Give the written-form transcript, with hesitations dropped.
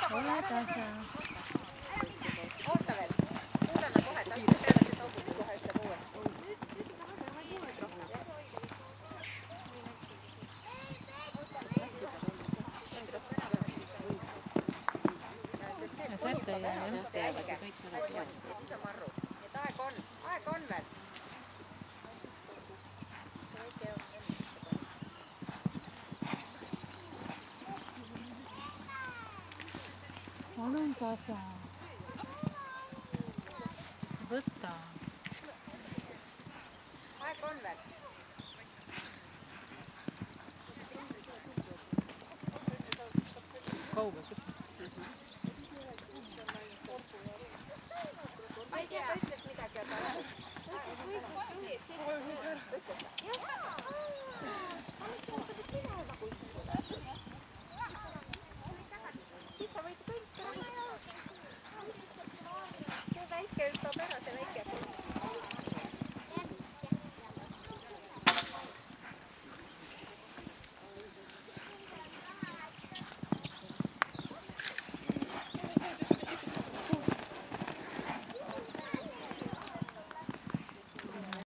ole tasa. Oota veel. Kuuleme kohe, ta ütleb peale, et August kohe ütleb uuesti. Sealt ei jää, jah. Ja siis on marru. Et aeg on veel. Olen tasa. Võta. Aeg on veel. Kaugel. Ma ei tea, ta ütles midagi, aga siis sa võid kõik teha. See väike hüppab ära, see väike.